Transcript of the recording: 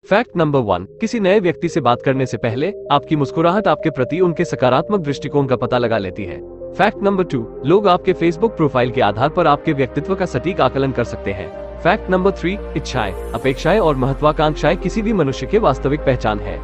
Fact number 1, किसी नए व्यक्ति से बात करने से पहले आपकी मुस्कुराहट आपके प्रति उनके सकारात्मक दृष्टिकोण का पता लगा लेती है। फैक्ट नंबर 2, लोग आपके फेसबुक प्रोफाइल के आधार पर आपके व्यक्तित्व का सटीक आकलन कर सकते हैं। फैक्ट नंबर 3, इच्छाएं, अपेक्षाएं और महत्वाकांक्षाएं किसी भी मनुष्य की वास्तविक पहचान है।